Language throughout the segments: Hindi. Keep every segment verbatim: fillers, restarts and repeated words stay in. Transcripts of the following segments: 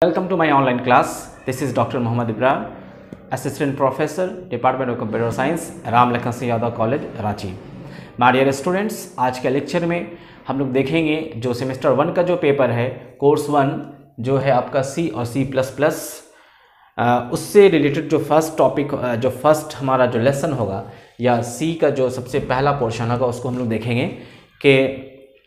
Welcome to my online class. This is Doctor Mohammad Ibrar, Assistant Professor, Department of Computer Science, Ram Lakhan Singh Yadav college Ranchi. My dear students, आज के लेक्चर में हम लोग देखेंगे जो सेमेस्टर वन का जो पेपर है, कोर्स वन जो है आपका सी और सी प्लस प्लस, उससे रिलेटेड जो फर्स्ट टॉपिक, जो फर्स्ट हमारा जो लेसन होगा या सी का जो सबसे पहला पोर्शन होगा उसको हम लोग देखेंगे कि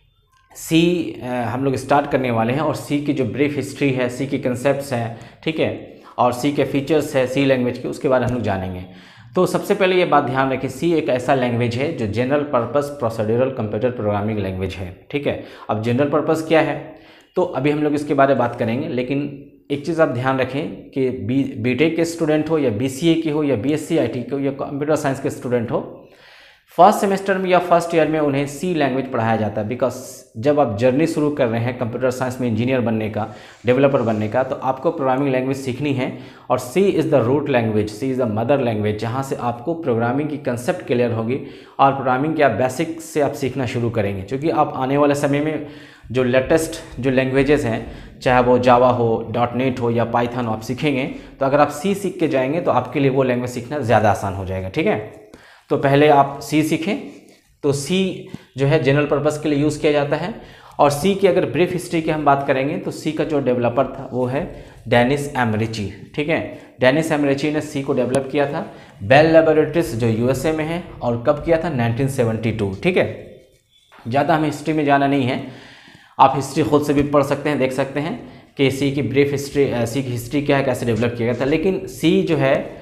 सी हम लोग स्टार्ट करने वाले हैं और सी की जो ब्रीफ हिस्ट्री है, सी की कंसेप्ट्स हैं, ठीक है, और सी के फीचर्स है सी लैंग्वेज के, उसके बारे में हम लोग जानेंगे। तो सबसे पहले ये बात ध्यान रखें, सी एक ऐसा लैंग्वेज है जो general purpose procedural computer programming language है, ठीक है। अब जनरल पर्पस क्या है तो अभी हम लोग इसके बारे में बात करेंगे, लेकिन एक चीज़ आप ध्यान रखें कि बी बीटेक के स्टूडेंट हो या बीसीए के हो या बीएससी आईटी के हो या कंप्यूटर साइंस के स्टूडेंट हो, फर्स्ट सेमेस्टर में या फर्स्ट ईयर में उन्हें सी लैंग्वेज पढ़ाया जाता है। बिकॉज जब आप जर्नी शुरू कर रहे हैं कंप्यूटर साइंस में इंजीनियर बनने का, डेवलपर बनने का, तो आपको प्रोग्रामिंग लैंग्वेज सीखनी है और C is the root language, C is the mother language, जहाँ से आपको प्रोग्रामिंग की कंसेप्ट क्लियर होगी और प्रोग्रामिंग के आप बेसिक से आप सीखना शुरू करेंगे। क्योंकि आप आने वाले समय में जो लेटेस्ट जो लैंग्वेजेस हैं, चाहे वो जावा हो, डॉट नेट हो या पाइथन हो, आप सीखेंगे, तो अगर आप सी सीख के जाएंगे तो आपके लिए वो लैंग्वेज सीखना ज़्यादा आसान हो जाएगा, ठीक है। तो पहले आप सी सीखें। तो सी जो है जनरल पर्पस के लिए यूज़ किया जाता है। और सी की अगर ब्रीफ हिस्ट्री की हम बात करेंगे तो सी का जो डेवलपर था वो है डेनिस एमरिची, ठीक है। डेनिस एमरिची ने सी को डेवलप किया था, बेल लैबोरेटरीज जो यूएसए में है, और कब किया था, नाइनटीन सेवेंटी टू, ठीक है। ज़्यादा हमें हिस्ट्री में जाना नहीं है, आप हिस्ट्री खुद से भी पढ़ सकते हैं, देख सकते हैं कि सी की ब्रीफ हिस्ट्री, सी की हिस्ट्री क्या है, कैसे डेवलप किया गया था। लेकिन सी जो है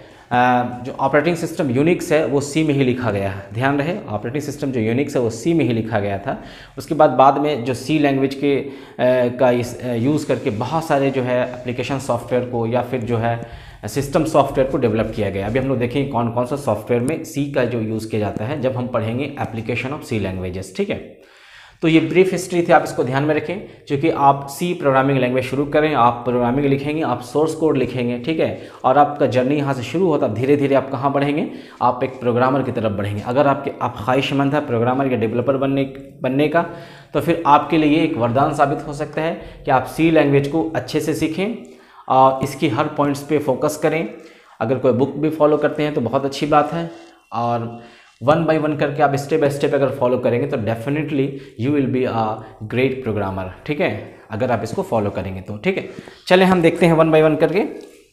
जो ऑपरेटिंग सिस्टम यूनिक्स है वो सी में ही लिखा गया है, ध्यान रहे, ऑपरेटिंग सिस्टम जो यूनिक्स है वो सी में ही लिखा गया था। उसके बाद बाद में जो सी लैंग्वेज के आ, का इस यूज़ करके बहुत सारे जो है एप्लीकेशन सॉफ्टवेयर को या फिर जो है सिस्टम सॉफ्टवेयर को डेवलप किया गया। अभी हम लोग देखेंगे कौन कौन सा सॉफ्टवेयर में सी का जो यूज़ किया जाता है जब हम पढ़ेंगे एप्लीकेशन ऑफ सी लैंग्वेजेस, ठीक है। तो ये ब्रीफ हिस्ट्री थी, आप इसको ध्यान में रखें। क्योंकि आप सी प्रोग्रामिंग लैंग्वेज शुरू करें, आप प्रोग्रामिंग लिखेंगे, आप सोर्स कोड लिखेंगे, ठीक है, और आपका जर्नी यहाँ से शुरू होता है, धीरे धीरे आप कहाँ बढ़ेंगे, आप एक प्रोग्रामर की तरफ बढ़ेंगे। अगर आपके आप ख्वाहिशमंद है प्रोग्रामर या डेवलपर बनने बनने का, तो फिर आपके लिए ये एक वरदान साबित हो सकता है कि आप सी लैंग्वेज को अच्छे से सीखें और इसकी हर पॉइंट्स पे फोकस करें। अगर कोई बुक भी फॉलो करते हैं तो बहुत अच्छी बात है, और वन बाय वन करके आप स्टेप बाय स्टेप अगर फॉलो करेंगे तो definitely you will be a great programmer, ठीक है, अगर आप इसको फॉलो करेंगे तो, ठीक है। चले हम देखते हैं वन बाय वन करके।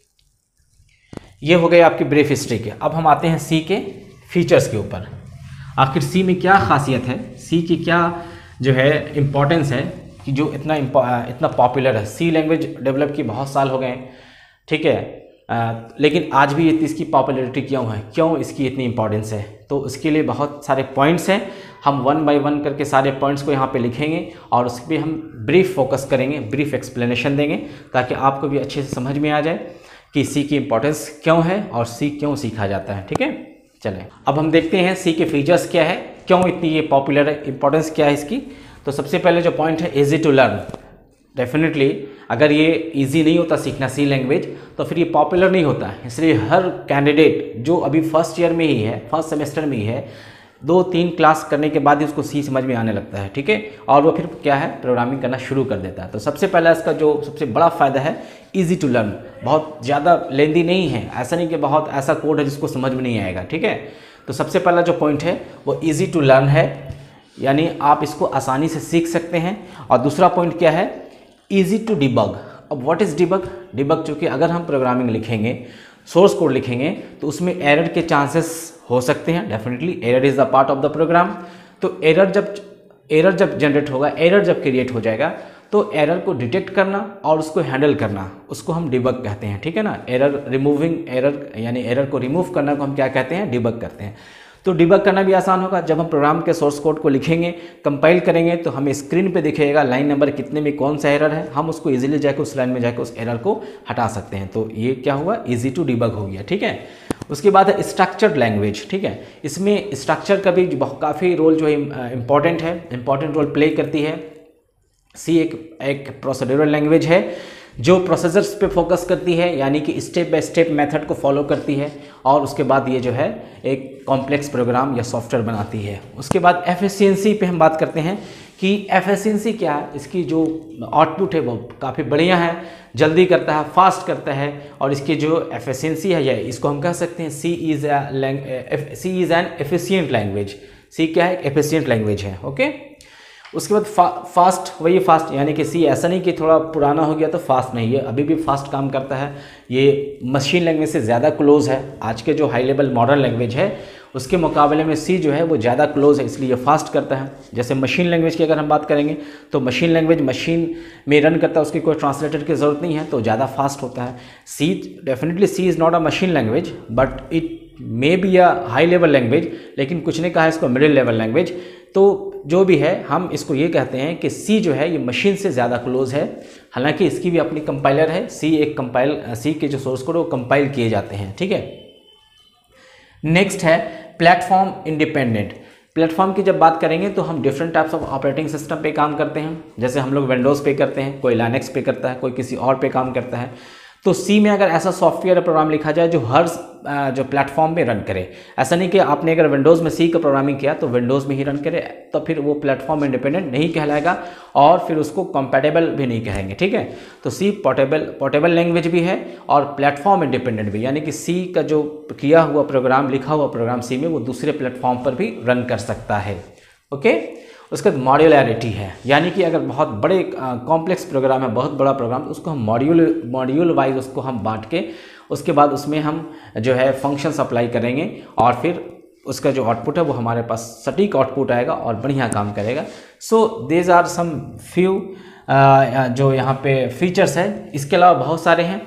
ये हो गए आपकी ब्रीफ हिस्ट्री के। अब हम आते हैं सी के फीचर्स के ऊपर। आखिर सी में क्या खासियत है, सी की क्या जो है इम्पोर्टेंस है कि जो इतना इतना पॉपुलर है। सी लैंग्वेज डेवलप की बहुत साल हो गए, ठीक है, आ, लेकिन आज भी इसकी पॉपुलैरिटी क्यों है, क्यों इसकी इतनी इंपॉर्टेंस है, तो इसके लिए बहुत सारे पॉइंट्स हैं। हम वन बाय वन करके सारे पॉइंट्स को यहाँ पे लिखेंगे और उस पर हम ब्रीफ फोकस करेंगे, ब्रीफ एक्सप्लेनेशन देंगे, ताकि आपको भी अच्छे से समझ में आ जाए कि सी की इंपॉर्टेंस क्यों है और सी क्यों सीखा जाता है, ठीक है। चलें अब हम देखते हैं सी के फीचर्स क्या है, क्यों इतनी ये पॉपुलर है, इंपॉर्टेंस क्या है इसकी। तो सबसे पहले जो पॉइंट है, ईजी टू लर्न। डेफिनेटली अगर ये इजी नहीं होता सीखना सी लैंग्वेज तो फिर ये पॉपुलर नहीं होता। इसलिए हर कैंडिडेट जो अभी फर्स्ट ईयर में ही है, फर्स्ट सेमेस्टर में ही है, दो तीन क्लास करने के बाद ही उसको सी समझ में आने लगता है, ठीक है, और वो फिर क्या है प्रोग्रामिंग करना शुरू कर देता है। तो सबसे पहला इसका जो सबसे बड़ा फ़ायदा है, ईजी टू लर्न। बहुत ज़्यादा लेंदी नहीं है, ऐसा नहीं कि बहुत ऐसा कोड है जिसको समझ में नहीं आएगा, ठीक है। तो सबसे पहला जो पॉइंट है वो ईजी टू लर्न है, यानी आप इसको आसानी से सीख सकते हैं। और दूसरा पॉइंट क्या है, ईजी टू डिबग। अब व्हाट इज़ डिबग? डिबग चूँकि अगर हम प्रोग्रामिंग लिखेंगे, सोर्स कोड लिखेंगे, तो उसमें एरर के चांसेस हो सकते हैं। Definitely error is the part of the program. तो एरर जब एरर जब जनरेट होगा, एरर जब क्रिएट हो जाएगा, तो एरर को डिटेक्ट करना और उसको हैंडल करना, उसको हम डिबग कहते हैं, ठीक है ना। एरर रिमूविंग एरर, यानी एरर को रिमूव करना को हम क्या कहते हैं, डिबग करते हैं। तो डिबग करना भी आसान होगा। जब हम प्रोग्राम के सोर्स कोड को लिखेंगे, कंपाइल करेंगे, तो हमें स्क्रीन पे दिखेगा लाइन नंबर कितने में कौन सा एरर है, हम उसको इजीली जाकर उस लाइन में जाकर उस एरर को हटा सकते हैं। तो ये क्या हुआ, इजी टू डिबग हो गया, ठीक है। उसके बाद है स्ट्रक्चर्ड लैंग्वेज, ठीक है। इसमें स्ट्रक्चर का भी काफ़ी रोल जो है इम्पॉर्टेंट है, इम्पॉर्टेंट रोल प्ले करती है। सी एक एक प्रोसीड्यूरल लैंग्वेज है जो प्रोसेसर्स पे फोकस करती है, यानी कि स्टेप बाय स्टेप मेथड को फॉलो करती है, और उसके बाद ये जो है एक कॉम्प्लेक्स प्रोग्राम या सॉफ्टवेयर बनाती है। उसके बाद एफिशिएंसी पे हम बात करते हैं कि एफिशिएंसी क्या है, इसकी जो आउटपुट है वो काफ़ी बढ़िया है, जल्दी करता है, फास्ट करता है, और इसकी जो एफिशिएंसी है, ये इसको हम कह सकते हैं C is C is an efficient language. C क्या है? एफिशिएंट लैंग्वेज है। ओके, उसके बाद फा, फास्ट, वही फास्ट, यानी कि सी ऐसा नहीं कि थोड़ा पुराना हो गया तो फास्ट नहीं, ये अभी भी फास्ट काम करता है। ये मशीन लैंग्वेज से ज़्यादा क्लोज है, आज के जो हाई लेवल मॉडर्न लैंग्वेज है उसके मुकाबले में सी जो है वो ज़्यादा क्लोज है, इसलिए फास्ट करता है। जैसे मशीन लैंग्वेज की अगर हम बात करेंगे तो मशीन लैंग्वेज मशीन में रन करता है, उसकी कोई ट्रांसलेटर की ज़रूरत नहीं है, तो ज़्यादा फास्ट होता है। C definitely C is not a machine language but it may be a high level language, लेकिन कुछ ने कहा है इसको मिडिल लेवल लैंग्वेज। तो जो भी है हम इसको ये कहते हैं कि सी जो है ये मशीन से ज़्यादा क्लोज है, हालांकि इसकी भी अपनी कंपाइलर है। सी एक कंपाइल सी के जो सोर्स कोड वो कंपाइल किए जाते हैं, ठीक है। नेक्स्ट है प्लेटफॉर्म इंडिपेंडेंट। प्लेटफॉर्म की जब बात करेंगे तो हम different types of operating system पे काम करते हैं, जैसे हम लोग विंडोज़ पे करते हैं, कोई लाइनक्स पे करता है, कोई किसी और पे काम करता है। तो सी में अगर ऐसा सॉफ्टवेयर प्रोग्राम लिखा जाए जो हर जो प्लेटफॉर्म में रन करे, ऐसा नहीं कि आपने अगर विंडोज़ में सी का प्रोग्रामिंग किया तो विंडोज़ में ही रन करे, तो फिर वो प्लेटफॉर्म इंडिपेंडेंट नहीं कहलाएगा और फिर उसको कंपैटिबल भी नहीं कहेंगे, ठीक है। तो सी पोर्टेबल पोर्टेबल लैंग्वेज भी है और प्लेटफॉर्म इंडिपेंडेंट भी, यानी कि सी का जो किया हुआ प्रोग्राम, लिखा हुआ प्रोग्राम सी में, वो दूसरे प्लेटफॉर्म पर भी रन कर सकता है। ओके, उसके बाद मॉड्यूलैरिटी है, यानी कि अगर बहुत बड़े कॉम्प्लेक्स प्रोग्राम है, बहुत बड़ा प्रोग्राम, तो उसको हम मॉड्यूल मॉड्यूल वाइज उसको हम बांट के उसके बाद उसमें हम जो है फंक्शंस अप्लाई करेंगे और फिर उसका जो आउटपुट है वो हमारे पास सटीक आउटपुट आएगा और बढ़िया काम करेगा। So these are some few जो यहाँ पे फीचर्स है, इसके अलावा बहुत सारे हैं,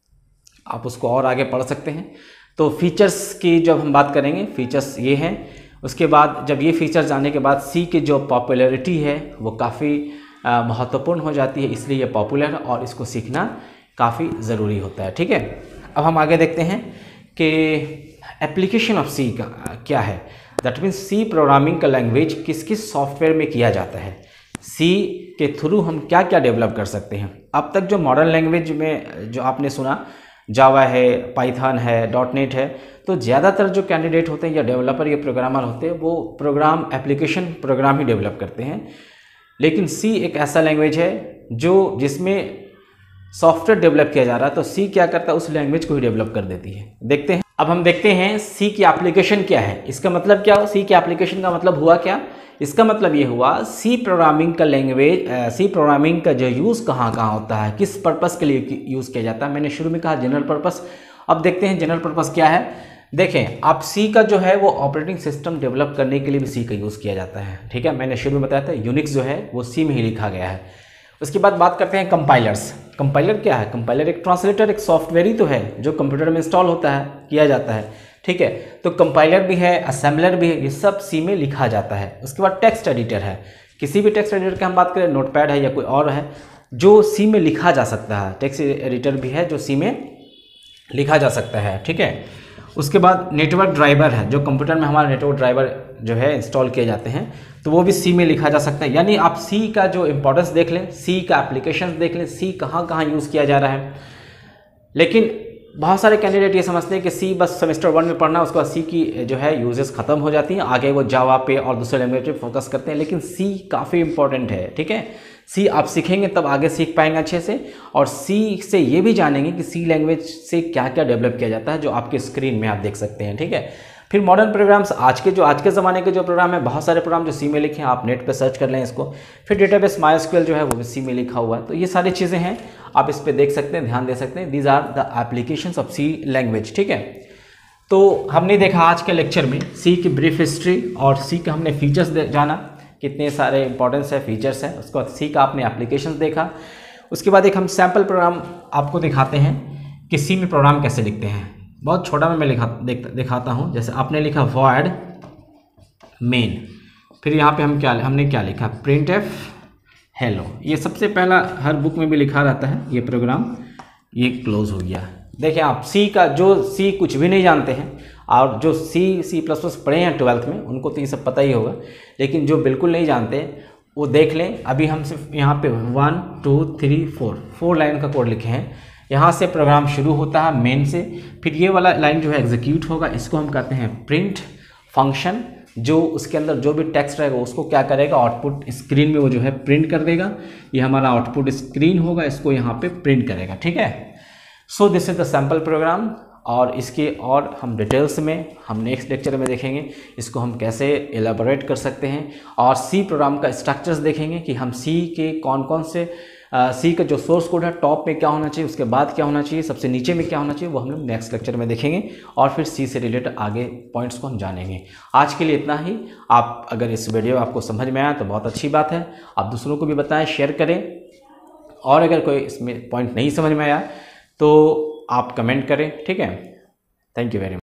आप उसको और आगे पढ़ सकते हैं। तो फीचर्स की जब हम बात करेंगे, फीचर्स ये हैं। उसके बाद जब ये फीचर्स जाने के बाद सी की जो पॉपुलैरिटी है वो काफ़ी महत्वपूर्ण हो जाती है, इसलिए ये पॉपुलर है और इसको सीखना काफ़ी ज़रूरी होता है, ठीक है। अब हम आगे देखते हैं कि एप्लीकेशन ऑफ सी का क्या है। दैट मीन्स सी प्रोग्रामिंग का लैंग्वेज किस किस सॉफ्टवेयर में किया जाता है, सी के थ्रू हम क्या क्या डेवलप कर सकते हैं। अब तक जो मॉडर्न लैंग्वेज में जो आपने सुना, जावा है, पाइथन है, डॉट नेट है, तो ज़्यादातर जो कैंडिडेट होते हैं या डेवलपर या प्रोग्रामर होते हैं वो प्रोग्राम एप्लीकेशन प्रोग्राम ही डेवलप करते हैं। लेकिन सी एक ऐसा लैंग्वेज है जो जिसमें सॉफ्टवेयर डेवलप किया जा रहा है, तो सी क्या करता है, उस लैंग्वेज को ही डेवलप कर देती है। देखते हैं, अब हम देखते हैं सी की एप्लीकेशन क्या है। इसका मतलब क्या हो, सी की एप्लीकेशन का मतलब हुआ क्या? इसका मतलब ये हुआ सी प्रोग्रामिंग का लैंग्वेज, सी प्रोग्रामिंग का जो यूज़ कहाँ कहाँ होता है, किस पर्पस के लिए यूज़ किया जाता है। मैंने शुरू में कहा जनरल पर्पस, अब देखते हैं जनरल पर्पस क्या है। देखें, आप सी का जो है वो ऑपरेटिंग सिस्टम डेवलप करने के लिए भी सी का यूज़ किया जाता है, ठीक है। मैंने शुरू में बताया था यूनिक्स जो है वो सी में ही लिखा गया है। उसके बाद बात करते हैं कंपाइलर्स। कंपाइलर क्या है? कंपाइलर एक ट्रांसलेटर, एक सॉफ्टवेयर ही तो है जो कंप्यूटर में इंस्टॉल होता है, किया जाता है, ठीक है। तो कंपाइलर भी है, असेंबलर भी है, ये सब सी में लिखा जाता है। उसके बाद टेक्स्ट एडिटर है, किसी भी टेक्स्ट एडिटर की हम बात करें, नोटपैड है या कोई और है जो सी में लिखा जा सकता है। टेक्स्ट एडिटर भी है जो सी में लिखा जा सकता है, ठीक है। उसके बाद नेटवर्क ड्राइवर है, जो कंप्यूटर में हमारा नेटवर्क ड्राइवर जो है इंस्टॉल किए जाते हैं, तो वो भी सी में लिखा जा सकता है। यानी आप सी का जो इंपॉर्टेंस देख लें, सी का एप्लीकेशन देख लें, सी कहाँ कहाँ यूज़ किया जा रहा है। लेकिन बहुत सारे कैंडिडेट ये समझते हैं कि सी बस सेमेस्टर वन में पढ़ना, उसके बाद सी की जो है यूजेस ख़त्म हो जाती हैं, आगे वो जावा पे और दूसरे लैंग्वेज पे फोकस करते हैं। लेकिन सी काफ़ी इंपॉर्टेंट है, ठीक है। सी आप सीखेंगे तब आगे सीख पाएंगे अच्छे से, और सी से ये भी जानेंगे कि सी लैंग्वेज से क्या क्या डेवलप किया जाता है, जो आपके स्क्रीन में आप देख सकते हैं, ठीक है। फिर मॉडर्न प्रोग्राम्स, आज के जो आज के ज़माने के जो प्रोग्राम है, बहुत सारे प्रोग्राम जो सी में लिखे हैं, आप नेट पे सर्च कर लें इसको। फिर डेटाबेस माइस्क्यूएल जो है वो भी सी में लिखा हुआ है। तो ये सारी चीज़ें हैं, आप इस पर देख सकते हैं, ध्यान दे सकते हैं। These are the applications of C language, ठीक है। तो हमने देखा आज के लेक्चर में सी की ब्रीफ हिस्ट्री और सी के हमने फीचर्स जाना, कितने सारे इंपॉर्टेंस है, फीचर्स हैं। उसके बाद सी का आपने एप्लीकेशंस देखा। उसके बाद एक हम सैम्पल प्रोग्राम आपको दिखाते हैं कि सी में प्रोग्राम कैसे लिखते हैं। बहुत छोटा में मैं लिखा देख, दिखाता हूँ। जैसे आपने लिखा वॉइड मेन, फिर यहाँ पे हम क्या हमने क्या लिखा, प्रिंट एफ हेलो। ये सबसे पहला हर बुक में भी लिखा रहता है ये प्रोग्राम, ये क्लोज हो गया। देखिए आप सी का, जो सी कुछ भी नहीं जानते हैं और जो सी सी प्लस प्लस पढ़े हैं ट्वेल्थ में, उनको तो ये सब पता ही होगा। लेकिन जो बिल्कुल नहीं जानते वो देख लें। अभी हम सिर्फ यहाँ पे one two three four four line का कोड लिखे हैं। यहाँ से प्रोग्राम शुरू होता है मेन से, फिर ये वाला लाइन जो है एग्जीक्यूट होगा, इसको हम कहते हैं प्रिंट फंक्शन। जो उसके अंदर जो भी टेक्स्ट रहेगा उसको क्या करेगा, आउटपुट स्क्रीन में वो जो है प्रिंट कर देगा। ये हमारा आउटपुट स्क्रीन होगा, इसको यहाँ पे प्रिंट करेगा, ठीक है। So this is the sample program, और इसके और हम डिटेल्स में हम नेक्स्ट लेक्चर में देखेंगे इसको हम कैसे एलाबोरेट कर सकते हैं, और सी प्रोग्राम का स्ट्रक्चर्स देखेंगे कि हम सी के कौन कौन से सी का जो सोर्स कोड है टॉप में क्या होना चाहिए, उसके बाद क्या होना चाहिए, सबसे नीचे में क्या होना चाहिए, वो हम लोग नेक्स्ट लेक्चर में देखेंगे, और फिर सी से रिलेटेड आगे पॉइंट्स को हम जानेंगे। आज के लिए इतना ही। आप अगर इस वीडियो आपको समझ में आया तो बहुत अच्छी बात है, आप दूसरों को भी बताएं, शेयर करें, और अगर कोई इसमें पॉइंट नहीं समझ में आया तो आप कमेंट करें, ठीक है। Thank you very much.